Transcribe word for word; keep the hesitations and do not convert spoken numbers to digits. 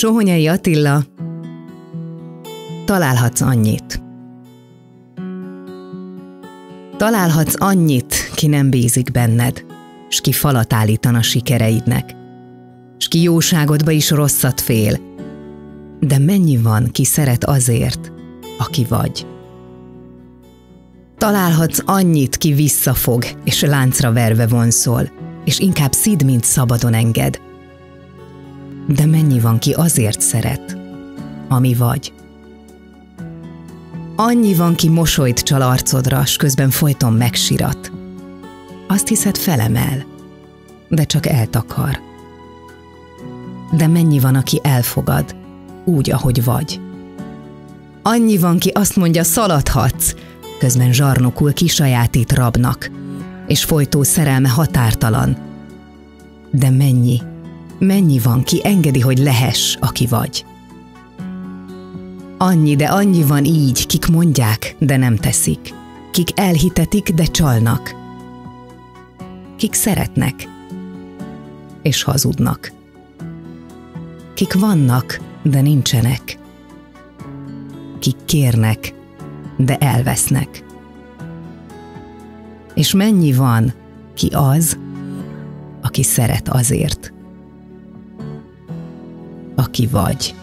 Sohonyai Attila, találhatsz annyit. Találhatsz annyit, ki nem bízik benned, s ki falat állítana sikereidnek, s ki jóságodba is rosszat fél, de mennyi van, ki szeret azért, aki vagy. Találhatsz annyit, ki visszafog, és láncra verve vonszol, és inkább szidd, mint szabadon enged. De mennyi van, ki azért szeret, ami vagy. Annyi van, ki mosolyt csal arcodra, s közben folyton megsirat. Azt hiszed, felemel, de csak eltakar. De mennyi van, aki elfogad, úgy, ahogy vagy. Annyi van, ki azt mondja, szaladhatsz, közben zsarnokul kisajátít rabnak, és folytó szerelme határtalan. De mennyi, mennyi van, ki engedi, hogy lehess, aki vagy. Annyi, de annyi van így, kik mondják, de nem teszik, kik elhitetik, de csalnak, kik szeretnek, és hazudnak, kik vannak, de nincsenek, kik kérnek, de elvesznek. És mennyi van, ki az, aki szeret azért, aki vagy.